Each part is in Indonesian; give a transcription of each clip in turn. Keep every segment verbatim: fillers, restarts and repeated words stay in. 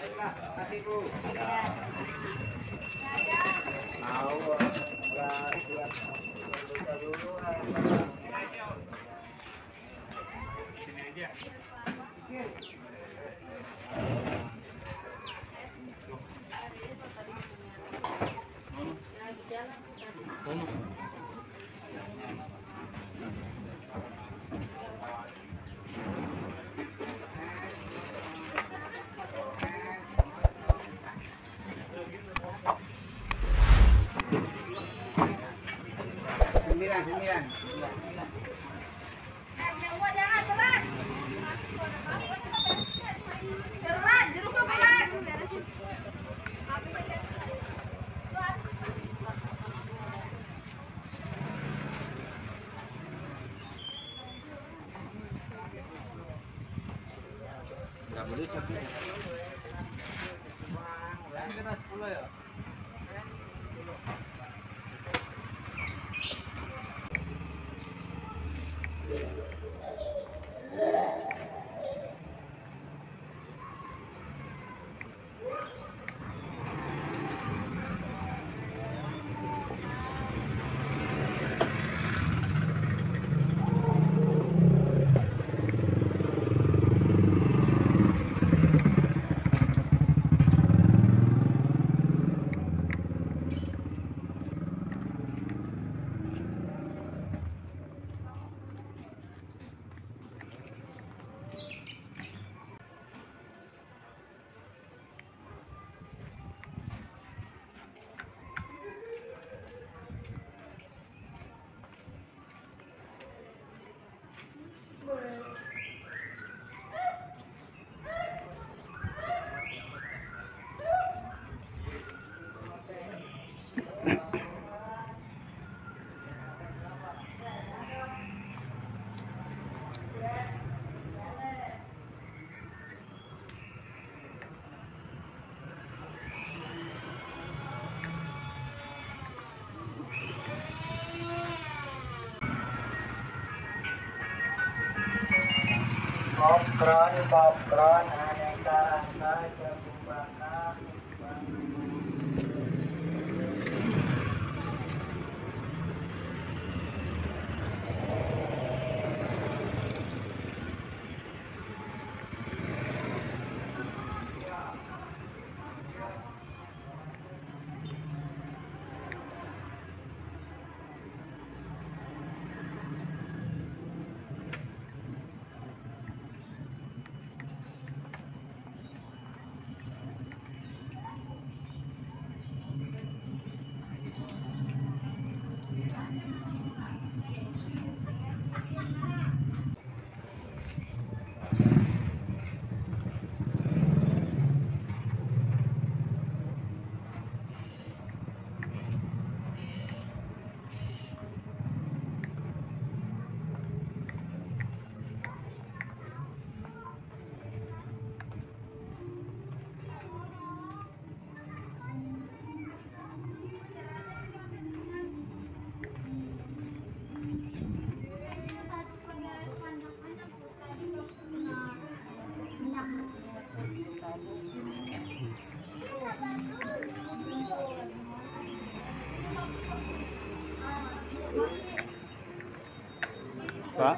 Kasih Bu. Mau enggak siap. Dulu sini aja. Sembilan, sembilan. Nggak boleh capek. Ini kena sepuluh ya. Popcorn, popcorn, aneka rasa jambu bakar. Pak.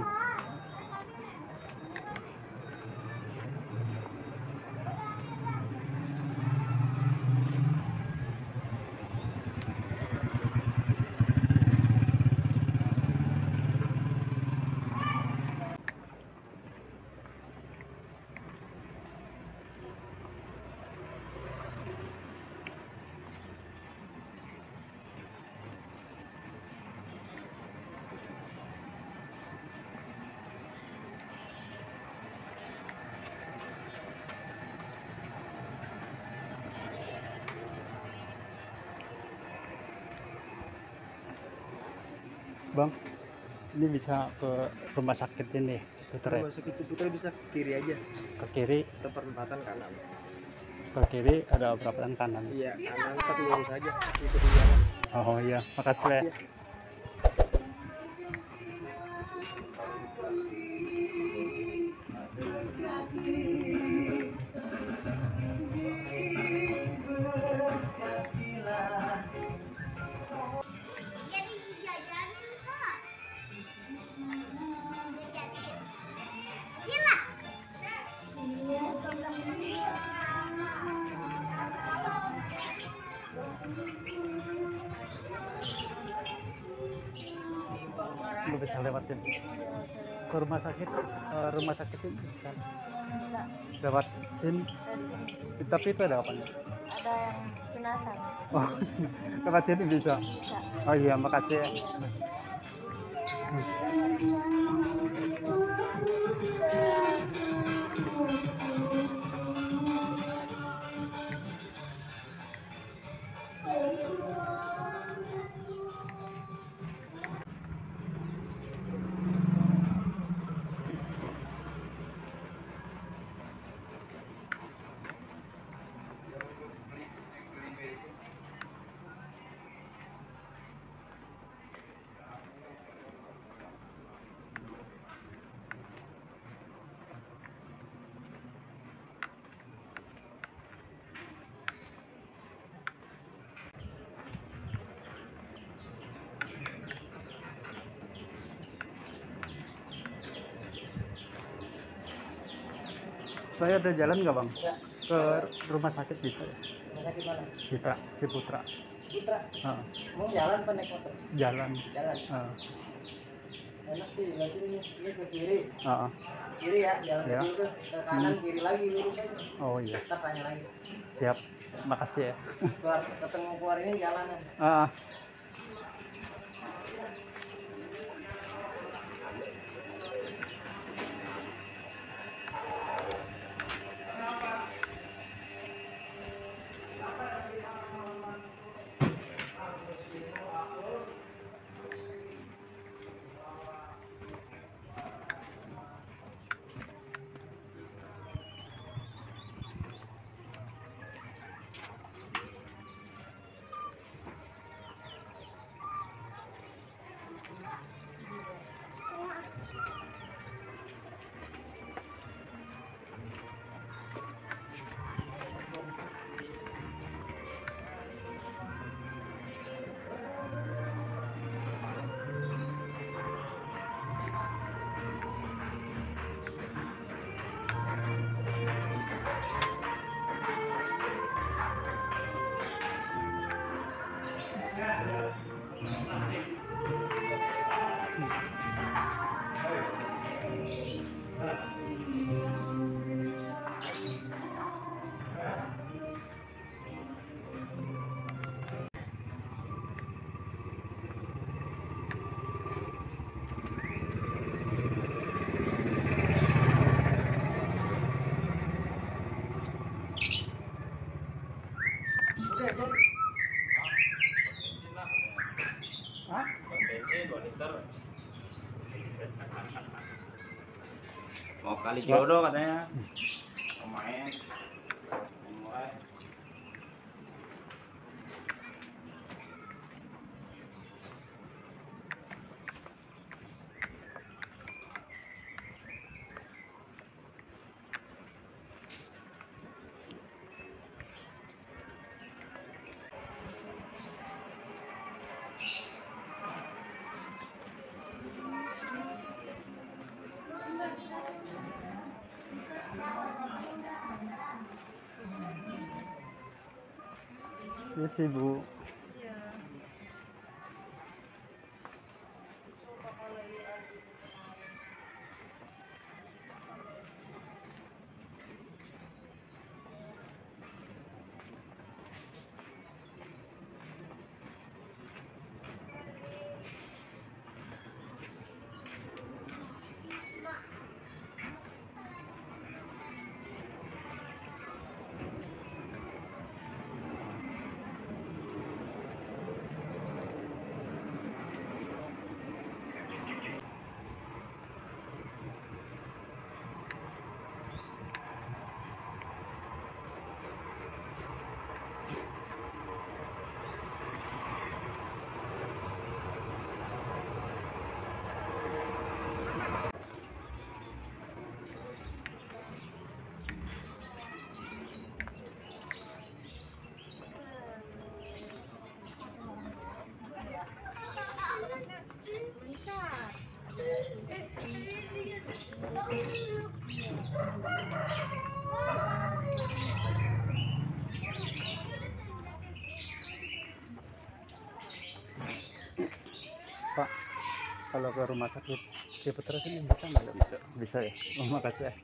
Bang, ini bisa ke rumah sakit ini, Ciputra. Rumah sakit Ciputra bisa ke kiri aja. Ke kiri. Ke perempatan kanan. Ke kiri ada perempatan kanan. Iya, kanan tapi lurus aja. Itu di jalan. Oh iya, makasih ya. Iya. Lu bisa lewatin ke rumah sakit, eh, rumah sakit ini bisa lewatin. Tapi itu ada apa nih? Ada yang jenazah. Oh, lewat sini bisa. Bisa. Oh iya, makasih ya. Saya ada jalan nggak bang? Ya. Ke rumah sakit bisa ya? Rumah sakit mana? Citra, Ciputra. Putra. Ah, Mau jalan apa naik motor? jalan. Jalan. Ah, Enak sih, lihat sini, ini ke kiri. ah, ah. Kiri ya, jalan Ya. ke kiri tuh. Ke kanan, Hmm. kiri lagi, lurus aja. Oh iya, Ntar tanya lagi. siap. Makasih ya. Keluar, ketemu keluar ini jalanan. Ah, ah. Hah? Mau kali jodoh katanya. Pemain. Mulai. Iya sih Bu. kalau ke rumah sakit Ciputra sini bisa nggak? Bisa, bisa ya. Oh, makasih ya.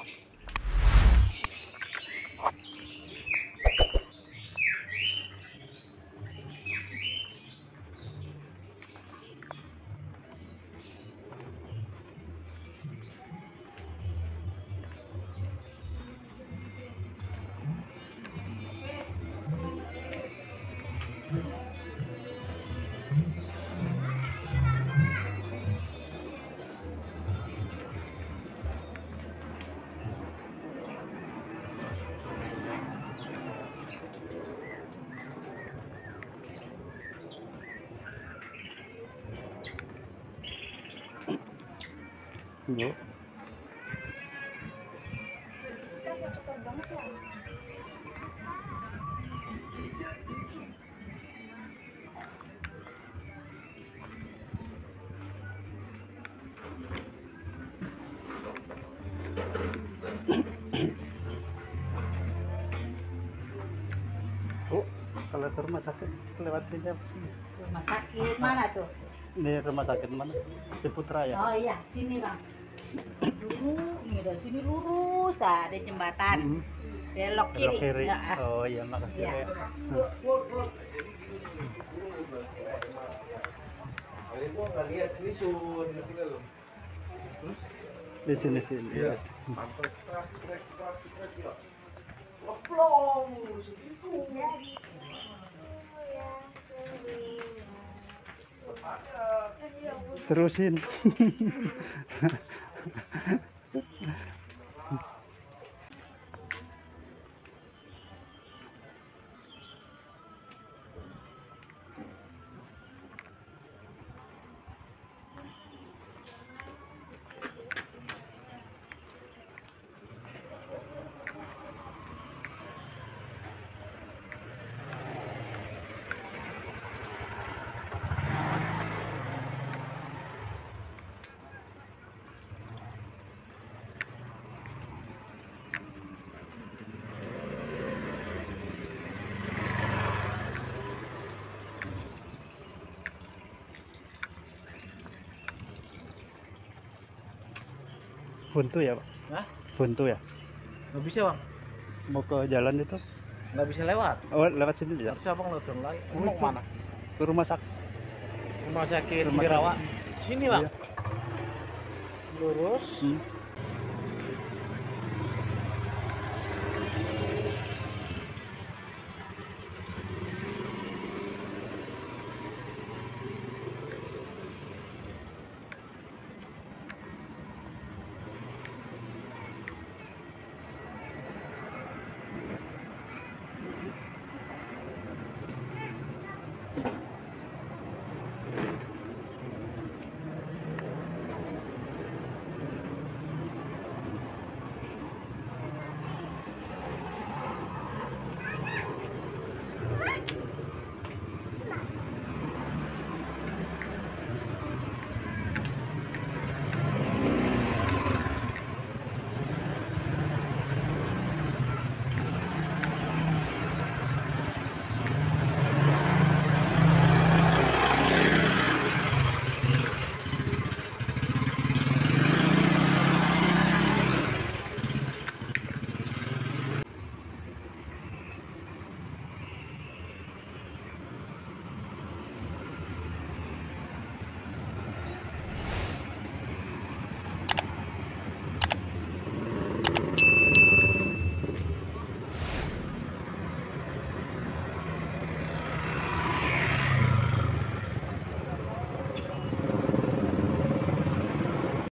Bu. Bu, kalau ke rumah sakit lewat sini. Rumah sakit mana tuh? Ini rumah sakit mana? Ciputra ya? Oh iya, sini bang. Lurus, ini dari sini lurus, nah, ada jembatan. Mhm. Belok kiri. Belok kiri. Ya, ah. Oh iya, makasih Iya. ya. Kali gua nggak lihat ini sun, ngerti nggak lo? Di sini sini. Iya. Sampai trek trek trek trek ya. Leplong segitu. Terusin. Buntu ya, Pak? Hah? Buntu ya? Nggak bisa bang, Mau ke jalan itu? nggak bisa lewat. Oh, lewat sini bisa? Harusnya abang lewat jalan lain. Oh, Mau itu. mana? Ke rumah sakit. Rumah sakit Rumah Birawak. sakit. Sini bang. Iya. Lurus. Hmm.